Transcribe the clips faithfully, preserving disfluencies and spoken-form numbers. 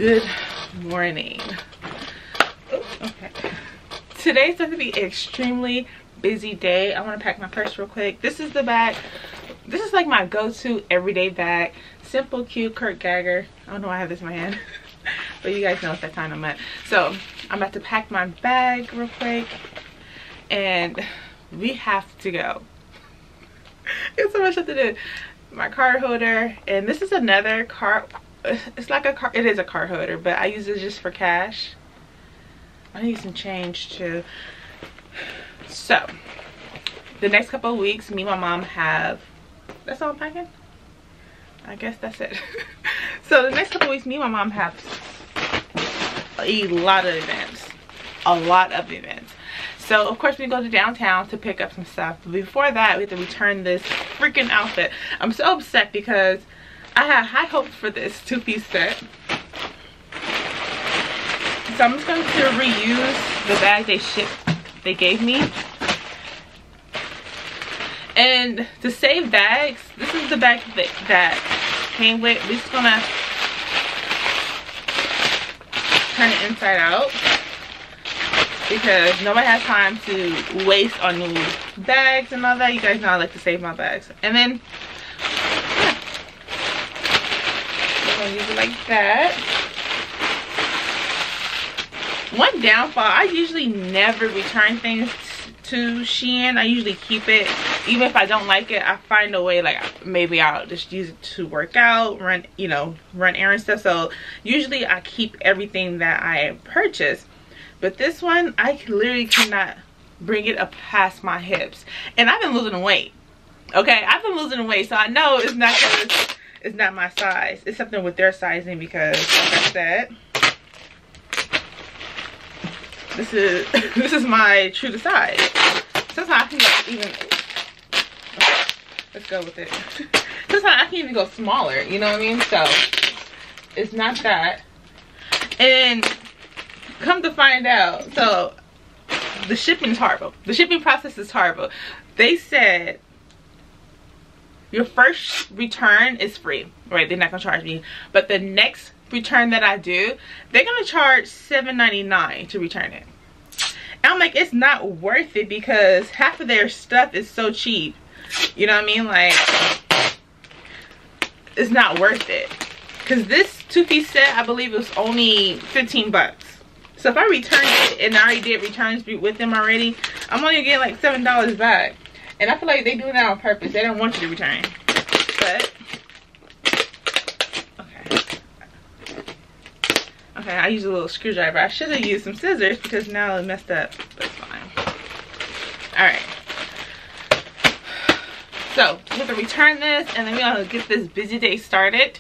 Good morning. Oops, okay. Today's going to be an extremely busy day. I want to pack my purse real quick. This is the bag. This is like my go-to everyday bag. Simple, cute, Kurt Geiger. I don't know why I have this in my hand. But you guys know it's that time of month. So I'm about to pack my bag real quick. And we have to go. It's so much stuff to do. My card holder. And this is another card. It's like a car, it is a card holder, but I use it just for cash. I need some change too. So the next couple of weeks, me and my mom have, that's all I'm packing? I guess that's it. So the next couple of weeks, me and my mom have a lot of events. A lot of events. So of course we go to downtown to pick up some stuff. But before that, we have to return this freaking outfit. I'm so upset because I had high hopes for this two-piece set. So I'm just going to reuse the bag they shipped, they gave me. And to save bags, this is the bag that, that came with. We're just going to turn it inside out because nobody has time to waste on new bags and all that. You guys know I like to save my bags. And then use it like that. One downfall, I usually never return things to Shein. I usually keep it. Even if I don't like it, I find a way, like maybe I'll just use it to work out, run, you know, run errands stuff. So usually I keep everything that I purchase. But this one, I literally cannot bring it up past my hips. And I've been losing weight. Okay, I've been losing weight, so I know it's not gonna it's not my size. It's something with their sizing because, like I said, this is this is my true to size. Sometimes I can go even. Okay, let's go with it. Sometimes I can even go smaller. You know what I mean? So it's not that. And come to find out, so the shipping is horrible. The shipping process is horrible. They said your first return is free, right? They're not gonna charge me, but the next return that I do, they're gonna charge seven ninety-nine to return it. And I'm like, it's not worth it because half of their stuff is so cheap. You know what I mean? Like, it's not worth it. Cause this two-piece set, I believe, was only fifteen bucks. So if I return it, and I already did returns with them already, I'm only getting like seven dollars back. And I feel like they do that on purpose. They don't want you to return. But, okay. Okay, I used a little screwdriver. I should have used some scissors because now it messed up. But it's fine. Alright. So, we have to return this and then we're going to get this busy day started.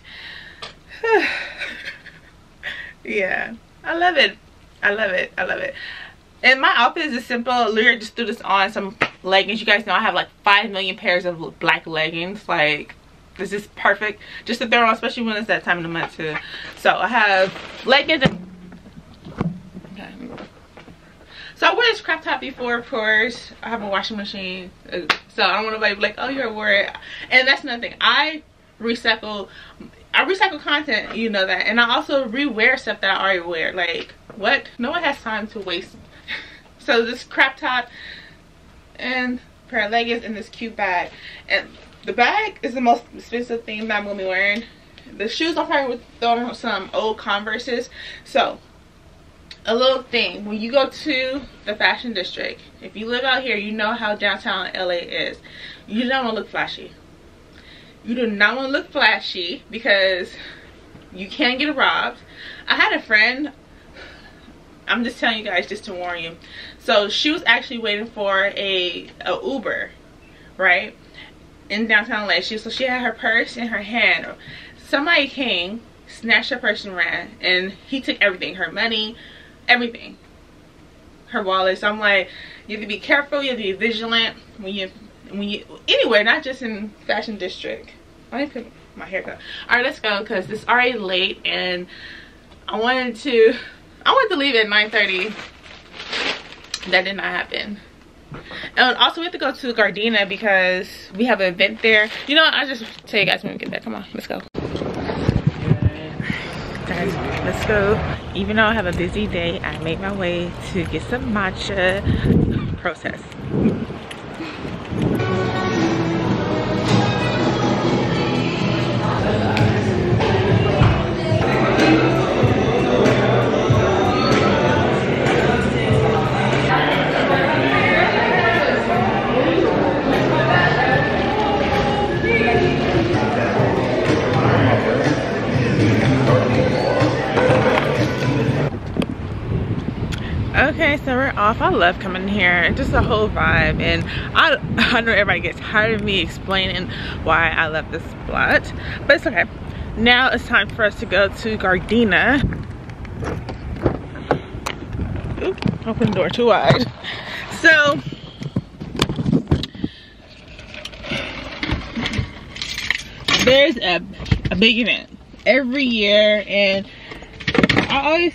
Yeah. I love it. I love it. I love it. And my outfit is just simple. Lyra just threw this on, some leggings. You guys know I have like five million pairs of black leggings. Like, this is perfect just to throw on, especially when it's that time of the month too. So I have leggings and okay. So I wore this crop top before, of course. I have a washing machine, so I don't want nobody to be like, oh, you're wearing it. And that's another thing. I recycle. I recycle content, you know that, and I also re-wear stuff that I already wear. Like, what? No one has time to waste. So this crop top and pair of leggings and this cute bag. And the bag is the most expensive thing that I'm going to be wearing. The shoes, I'm probably with throwing on some old Converses. So, a little thing. When you go to the fashion district, if you live out here, you know how downtown L A is. You don't want to look flashy. You do not want to look flashy because you can get robbed. I had a friend, I'm just telling you guys just to warn you. So she was actually waiting for a, a Uber, right, in downtown L A. She, so she had her purse in her hand. Somebody came, snatched her purse and ran, and he took everything, her money, everything, her wallet. So I'm like, you have to be careful, you have to be vigilant when you when you anywhere, not just in fashion district. Let me put my haircut. All right, let's go because it's already late and I wanted to I wanted to leave at nine thirty. That did not happen. And also we have to go to Gardena because we have an event there. You know what? I'll just tell you guys when we get there. Come on, let's go. Guys, let's go. Even though I have a busy day, I made my way to get some matcha processed. Okay, so we're off. I love coming here. Just the whole vibe. And I, I know everybody gets tired of me explaining why I love this spot, but it's okay. Now it's time for us to go to Gardena. Oop, open the door too wide. So there's a, a big event every year, and I always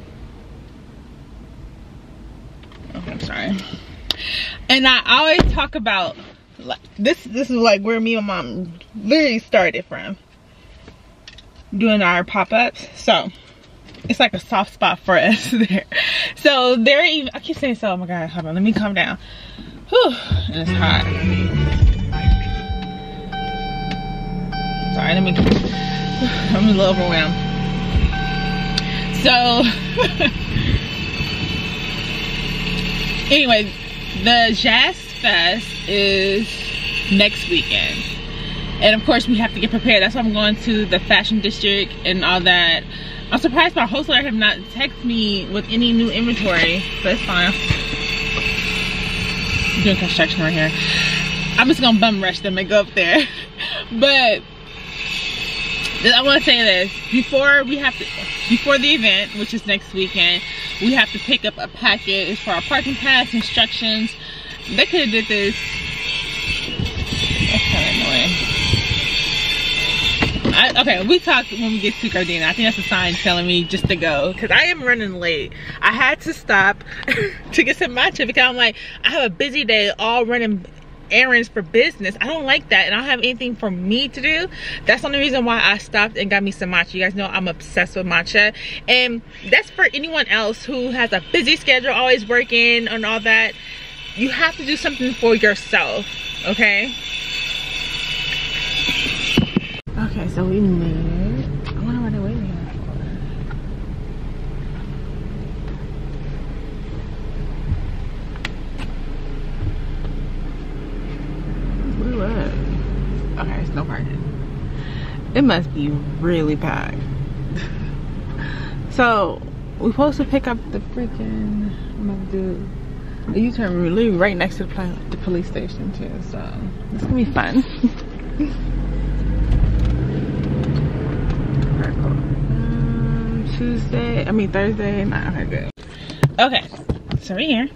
I'm sorry. And I always talk about like this this is like where me and mom literally started from, doing our pop-ups. So it's like a soft spot for us there. So they're even, I keep saying so, oh my god, hold on, let me calm down. Whew, and it's hot. Sorry, let me I'm a little overwhelmed. So anyway, the Jazz Fest is next weekend. And of course we have to get prepared. That's why I'm going to the fashion district and all that. I'm surprised my wholesaler have not texted me with any new inventory, but it's fine. I'm doing construction right here. I'm just gonna bum rush them and go up there. But I want to say this, before we have to, before the event, which is next weekend, we have to pick up a package for our parking pass instructions. They could have did this. That's kind of annoying. I, okay, we talked when we get to Gardena. I think that's a sign telling me just to go, because I am running late. I had to stop to get some matcha because I'm like, I have a busy day all running errands for business. I don't like that, and I don't have anything for me to do. That's the only reason why I stopped and got me some matcha. You guys know I'm obsessed with matcha, and that's for anyone else who has a busy schedule, always working and all that. You have to do something for yourself, okay? Okay, so we made it. I wonder what they're waiting here for. Okay, it's no parking. It must be really packed. So we're supposed to pick up the freaking, I'm gonna do a U-turn really right next to the, the police station too. So it's gonna be fun. Alright, cool. Um, Tuesday, I mean Thursday. Nah, okay, good. Okay, so we're here.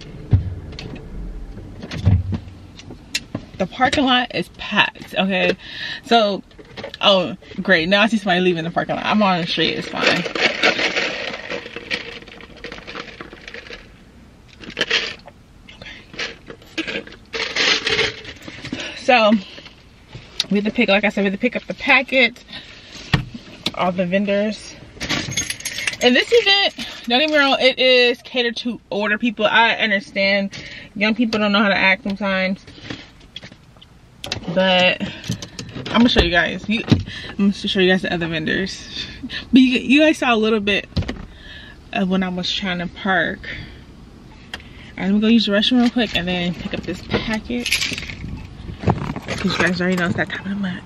The parking lot is packed, okay? So, oh, great. Now I see somebody leaving the parking lot. I'm on the street, it's fine. Okay. So, we have to pick, like I said, we have to pick up the packet, all the vendors. And this event, don't get me wrong, it is catered to older people. I understand young people don't know how to act sometimes. But I'm gonna show you guys. You, I'm gonna show you guys the other vendors. But you, you guys saw a little bit of when I was trying to park. Alright, let me go use the restroom real quick and then pick up this packet. Because you guys already know it's that time of the month.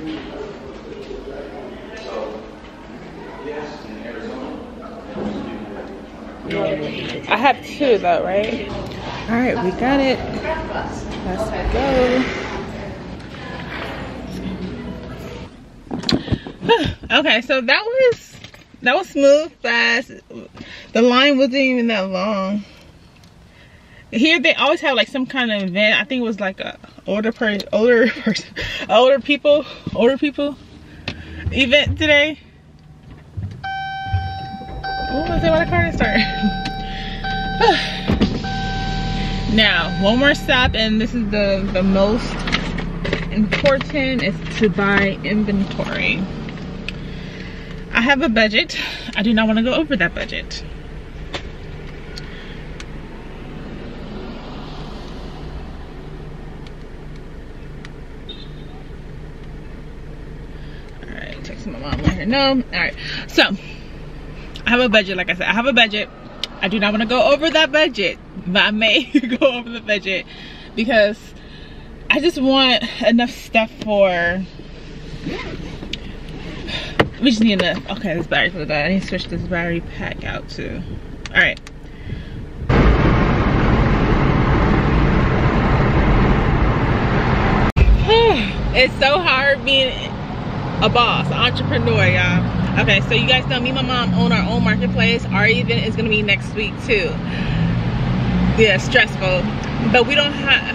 I have two though, right? Alright, we got it. Let's go. Okay, so that was that was smooth, fast. The line wasn't even that long. Here they always have like some kind of event. I think it was like a older person, older person, older people, older people event today. Oh, let's see why the car didn't start. Now, one more stop, and this is the the most important, is to buy inventory. I have a budget. I do not want to go over that budget. Alright, texting my mom, let her know. Alright, so I have a budget. Like I said, I have a budget. I do not want to go over that budget, but I may go over the budget because I just want enough stuff for. We just need enough. Okay, this battery's really bad. I need to switch this battery pack out too. All right. It's so hard being a boss, an entrepreneur, y'all. Okay, so you guys know me and my mom own our own marketplace. Our event is gonna be next week too. Yeah, stressful, but we don't have.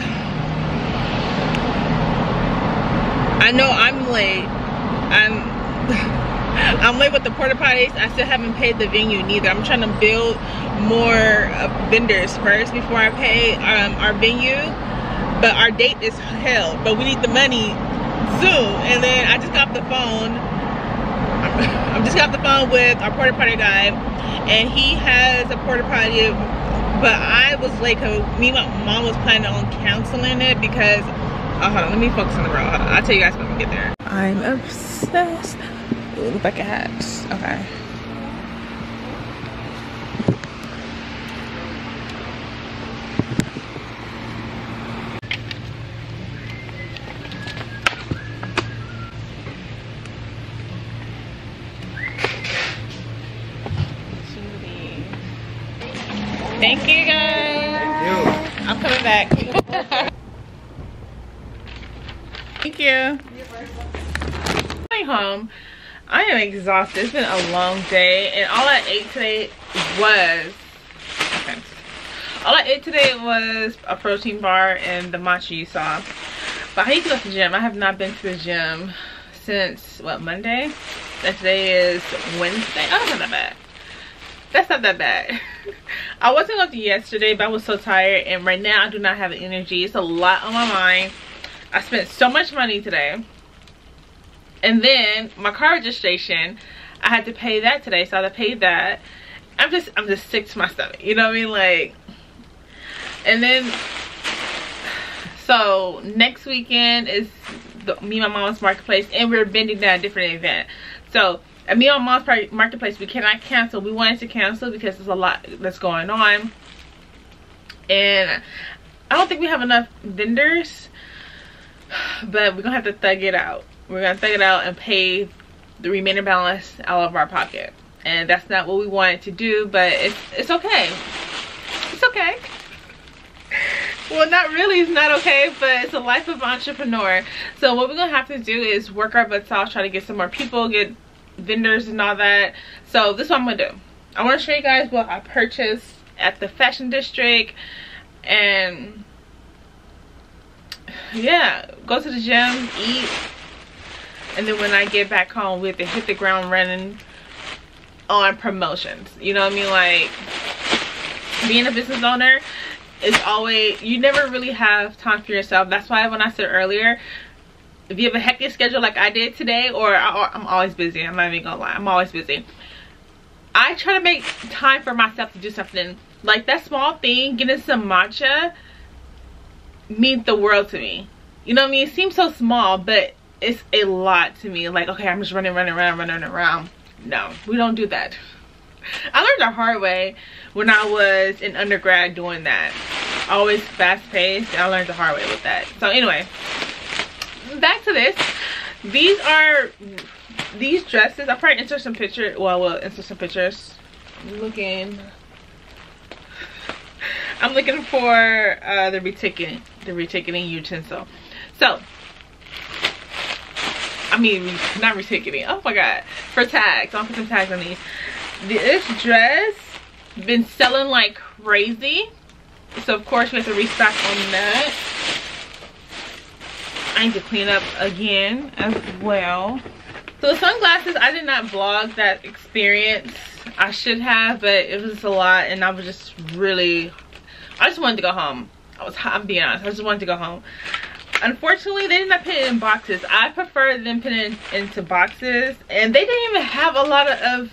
I know I'm late. I'm. I'm late with the porta potties. I still haven't paid the venue neither. I'm trying to build more uh, vendors first before I pay um, our venue. But our date is held. But we need the money soon. And then I just got off the phone. I just got off the phone with our porta potty guy, and he has a porta potty. But I was late because me and my mom was planning on canceling it because. Oh, hold on, let me focus on the road. Hold on. I'll tell you guys when we get there. I'm obsessed. Ooh, look like a hat. Okay. Thank you guys. Thank you. I'm coming back. Thank you. Going home. I am exhausted. It's been a long day, and all I ate today was okay. All I ate today was a protein bar and the matcha you saw. But I need to go to the gym. I have not been to the gym since what, Monday? And today is Wednesday. Oh, that's not that bad. That's not that bad. I wasn't going to yesterday, but I was so tired, and right now I do not have the energy. It's a lot on my mind. I spent so much money today. And then my car registration, I had to pay that today, so I had to pay that. I'm just, I'm just sick to my stomach. You know what I mean? Like, and then, so next weekend is the, me and my mom's marketplace, and we're bending down a different event. So at me and my mom's marketplace, we cannot cancel. We wanted to cancel because there's a lot that's going on, and I don't think we have enough vendors. But we're gonna have to thug it out. We're gonna thug it out and pay the remaining balance out of our pocket. And that's not what we wanted to do, but it's it's okay. It's okay. Well, not really, it's not okay, but it's a life of an entrepreneur. So what we're gonna have to do is work our butts off, try to get some more people, get vendors and all that. So this is what I'm gonna do. I wanna show you guys what I purchased at the Fashion District, and yeah, go to the gym, eat, and then when I get back home, we have to hit the ground running on promotions. You know what I mean? Like, being a business owner is always, you never really have time for yourself. That's why when I said earlier, if you have a hectic schedule like I did today, or I, I'm always busy, I'm not even gonna lie, I'm always busy, I try to make time for myself to do something. Like that small thing, getting some matcha, means the world to me. You know what I mean? It seems so small, but it's a lot to me. Like, okay, I'm just running, running around, running around. No, we don't do that. I learned the hard way when I was in undergrad doing that. Always fast paced. I learned the hard way with that. So anyway, back to this. These are these dresses. I'll probably insert some pictures. Well, we'll insert some pictures. I'm looking. I'm looking for uh, the reticketing, the reticketing utensil. So, I mean, not reticketing. Oh my god, for tags. I'll put some tags on these. This dress been selling like crazy, so of course we have to restock on that. I need to clean up again as well. So the sunglasses, I did not vlog that experience. I should have, but it was a lot, and I was just really. I just wanted to go home. I was, I'm being honest, I just wanted to go home. Unfortunately, they did not put it in boxes. I prefer them put it in, into boxes, and they didn't even have a lot of, of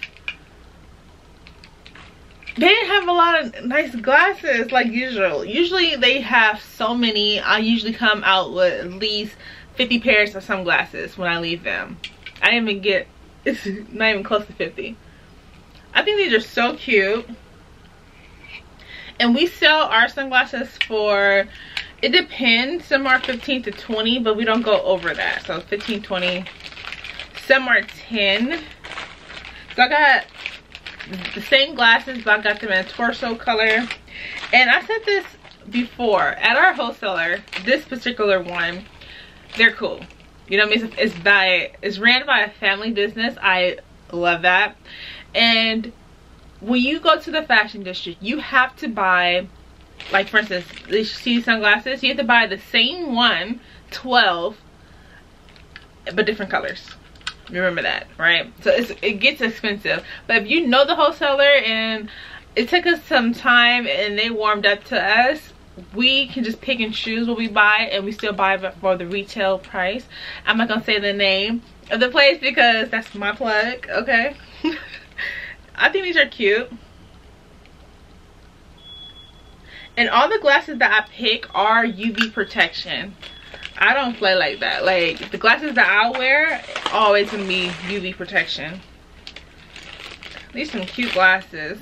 they didn't have a lot of nice glasses like usual. Usually they have so many. I usually come out with at least fifty pairs of sunglasses when I leave them. I didn't even get, it's not even close to fifty. I think these are so cute. And we sell our sunglasses for, it depends, some are fifteen to twenty, but we don't go over that. So fifteen, twenty, some are ten. So I got the same glasses, but I got them in a torso color. And I said this before, at our wholesaler, this particular one, they're cool. You know what I mean? It's, it's by, it's ran by a family business. I love that. And when you go to the fashion district, you have to buy, like for instance, these sunglasses, you have to buy the same one, twelve, but different colors. Remember that, right? So it's, it gets expensive. But if you know the wholesaler, and it took us some time and they warmed up to us, we can just pick and choose what we buy, and we still buy it for the retail price. I'm not gonna say the name of the place because that's my plug, okay? I think these are cute. And all the glasses that I pick are U V protection. I don't play like that. Like, the glasses that I wear, always gonna be U V protection. These are some cute glasses.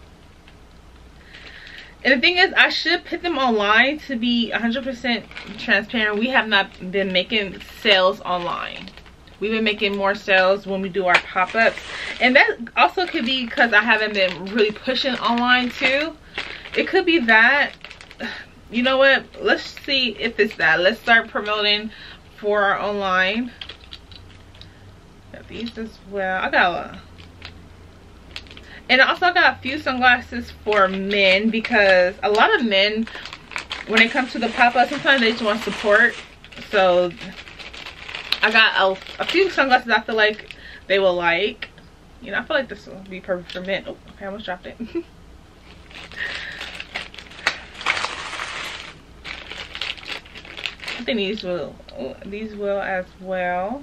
And the thing is, I should put them online to be one hundred percent transparent. We have not been making sales online. We've been making more sales when we do our pop-ups. And that also could be because I haven't been really pushing online too. It could be that. You know what? Let's see if it's that. Let's start promoting for our online. Got these as well. I got a And I also got a few sunglasses for men, because a lot of men, when it comes to the pop-up, sometimes they just want support. So I got a, a few sunglasses I feel like they will like. You know, I feel like this will be perfect for men. Oh, okay, I almost dropped it. I think these will, these will as well.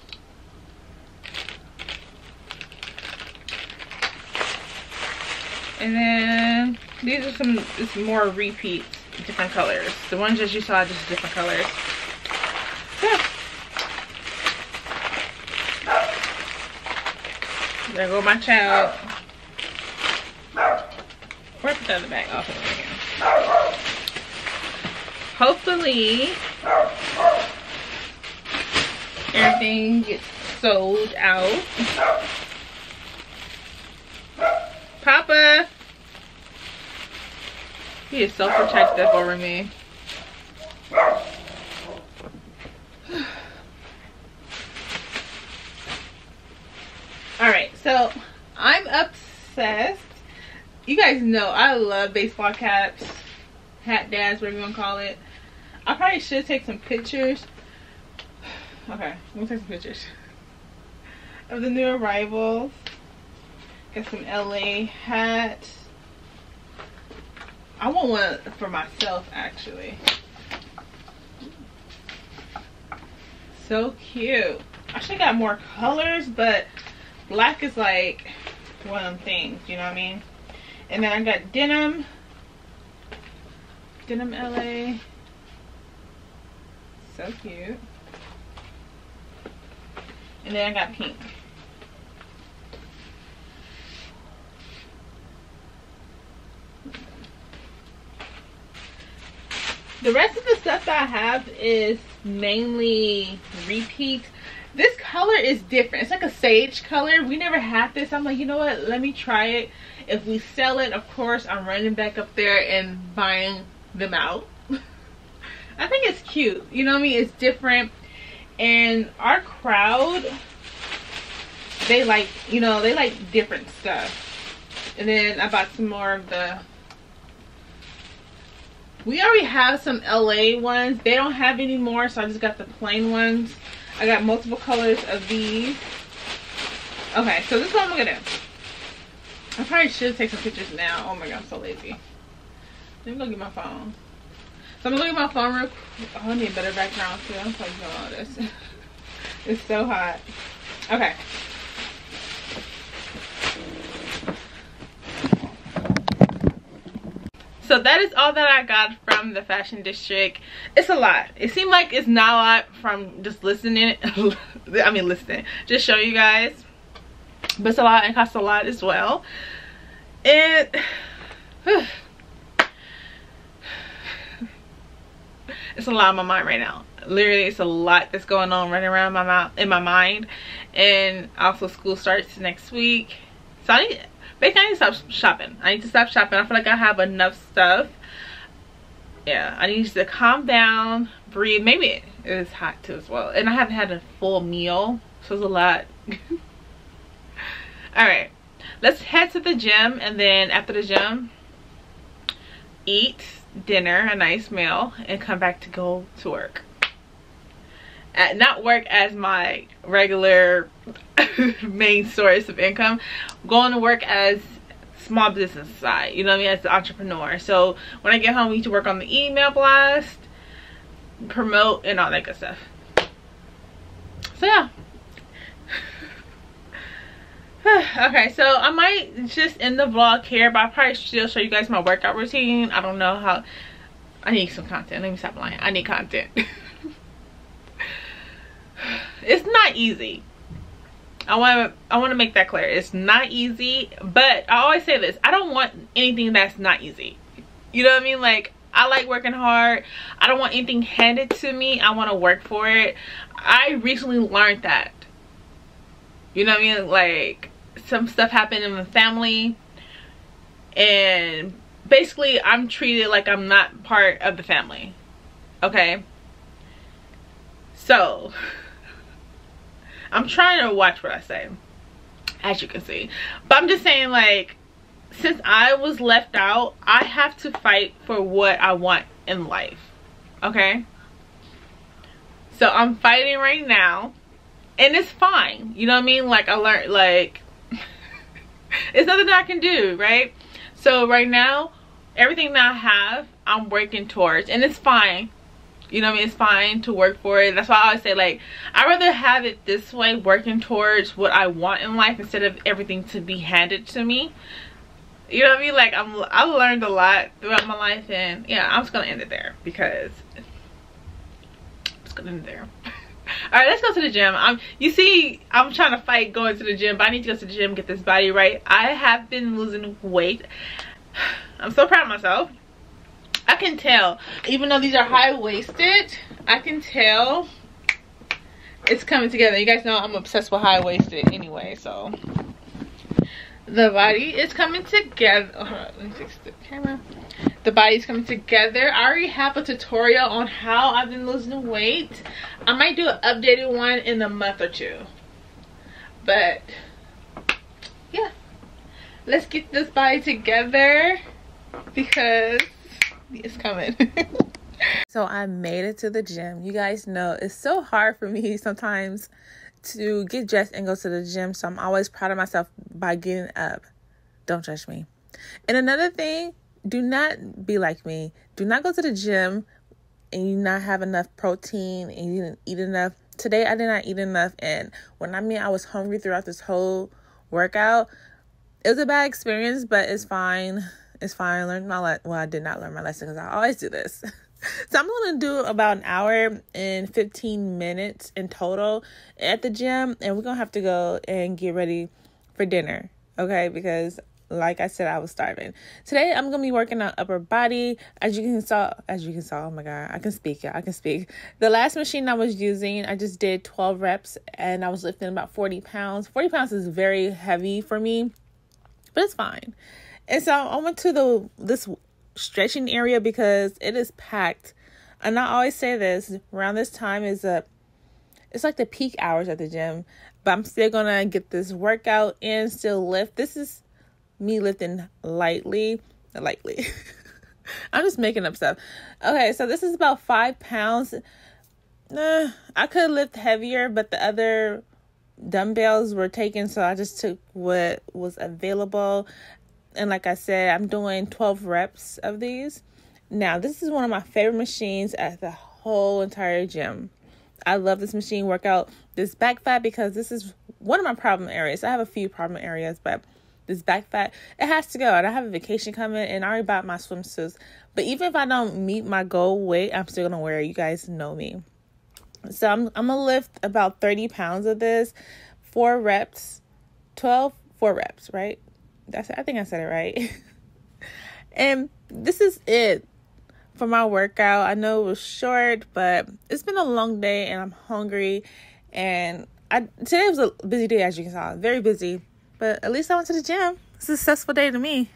And then these are some, it's more repeats, different colors. The ones that you saw, just different colors. Yeah. There go my child. Where put that in the bag? I'll put it again. Hopefully everything gets sold out. Papa, he is so protective over me. Alright, so I'm obsessed. You guys know I love baseball caps, hat dads, whatever you want to call it. I probably should take some pictures. Okay, let me take some pictures of the new arrivals. Got some L A hats. I want one for myself, actually. So cute. I should have got more colors, but black is like one of them things, you know what I mean? And then I got denim. Denim L A. So cute. And then I got pink. The rest of the stuff that I have is mainly repeat. This color is different. It's like a sage color. We never had this. I'm like, you know what? Let me try it. If we sell it, of course, I'm running back up there and buying them out. I think it's cute. You know what I mean? It's different. And our crowd, they like, you know, they like different stuff. And then I bought some more of the... We already have some L A ones. They don't have any more, so I just got the plain ones. I got multiple colors of these. Okay, so this is what I'm gonna do. I probably should take some pictures now. Oh my god, I'm so lazy. Let me go get my phone. So I'm gonna look at my phone real quick. Oh, I need a better background too. I'm probably doing all this. It's so hot. Okay. So that is all that I got from the Fashion District. It's a lot. It seemed like it's not a lot from just listening. I mean, listening. Just show you guys. But it's a lot and costs a lot as well. And it's a lot on my mind right now. Literally, it's a lot that's going on running around my mouth in my mind. And also school starts next week. So I need basically I need to stop shopping. I need to stop shopping. I feel like I have enough stuff. Yeah, I need to calm down, breathe. Maybe it is hot too as well. And I haven't had a full meal, so it's a lot. Alright, let's head to the gym, and then after the gym, eat dinner, a nice meal, and come back to go to work. At, not work as my regular main source of income, going to work as small business side, you know what I mean, as the entrepreneur. So when I get home, we need to work on the email blast, promote, and all that good stuff. So yeah. Okay, so I might just end the vlog here, but I'll probably still show you guys my workout routine. I don't know how. I need some content. Let me stop lying. I need content. It's not easy. I want to I want to make that clear. It's not easy, but I always say this. I don't want anything that's not easy. You know what I mean? Like, I like working hard. I don't want anything handed to me. I want to work for it. I recently learned that. You know what I mean? Like, some stuff happened in the family, and basically I'm treated like I'm not part of the family. Okay? So I'm trying to watch what I say, as you can see. But I'm just saying, like, since I was left out, I have to fight for what I want in life. Okay? So I'm fighting right now. And it's fine. You know what I mean? Like, I learned, like, it's nothing that I can do, right? So right now, everything that I have, I'm working towards. And it's fine. You know what I mean? It's fine to work for it. That's why I always say, like, I'd rather have it this way, working towards what I want in life, instead of everything to be handed to me. You know what I mean? Like, I'm, I learned a lot throughout my life. And, yeah, I'm just going to end it there. Because I'm just going to end it there. All right, let's go to the gym. Um, you see, I'm trying to fight going to the gym, but I need to go to the gym, get this body right. I have been losing weight. I'm so proud of myself. I can tell, even though these are high-waisted, I can tell it's coming together. You guys know I'm obsessed with high-waisted anyway, so the body is coming together. Oh, hold on, let me fix the camera. The body's coming together. I already have a tutorial on how I've been losing weight. I might do an updated one in a month or two. But yeah, let's get this body together because it's coming. So I made it to the gym. You guys know it's so hard for me sometimes to get dressed and go to the gym. So I'm always proud of myself by getting up. Don't judge me. And another thing, do not be like me. Do not go to the gym and you not have enough protein and you didn't eat enough. Today I did not eat enough, and when I mean I was hungry throughout this whole workout, it was a bad experience, but it's fine. It's fine. I learned my lesson. Well, I did not learn my lesson because I always do this. So I'm going to do about an hour and fifteen minutes in total at the gym, and we're going to have to go and get ready for dinner, okay? Because like I said, I was starving. Today, I'm going to be working on upper body. As you can saw, as you can saw, oh my God, I can speak, yeah, I can speak. The last machine I was using, I just did twelve reps, and I was lifting about forty pounds. forty pounds is very heavy for me, but it's fine. And so I went to the this stretching area because it is packed. And I always say this, around this time is a, it's like the peak hours at the gym, but I'm still going to get this workout in, still lift. This is me lifting lightly, lightly. I'm just making up stuff. Okay, so this is about five pounds. Nah, I could lift heavier, but the other dumbbells were taken, so I just took what was available. And like I said, I'm doing twelve reps of these. Now, this is one of my favorite machines at the whole entire gym. I love this machine workout, this back fat, because this is one of my problem areas. I have a few problem areas, but this back fat, it has to go. And I have a vacation coming, and I already bought my swimsuits. But even if I don't meet my goal weight, I'm still going to wear it. You guys know me. So I'm, I'm going to lift about thirty pounds of this, four reps, twelve, four reps, right? That's I think I said it right. And this is it for my workout. I know it was short, but it's been a long day and I'm hungry. And I today was a busy day, as you can tell. Very busy. But at least I went to the gym. It's a successful day to me.